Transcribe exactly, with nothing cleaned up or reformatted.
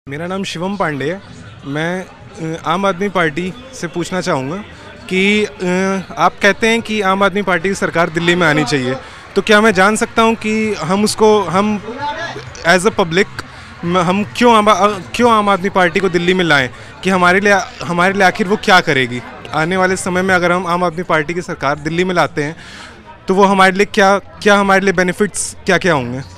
मेरा नाम शिवम पांडे है। मैं आम आदमी पार्टी से पूछना चाहूँगा कि आप कहते हैं कि आम आदमी पार्टी की सरकार दिल्ली में आनी चाहिए, तो क्या मैं जान सकता हूँ कि हम उसको हम एज अ पब्लिक हम क्यों आम क्यों आम आदमी पार्टी को दिल्ली में लाएं, कि हमारे लिए हमारे लिए आखिर वो क्या करेगी आने वाले समय में। अगर हम आम आदमी पार्टी की सरकार दिल्ली में लाते हैं तो वो हमारे लिए क्या क्या हमारे लिए बेनिफिट्स क्या क्या होंगे।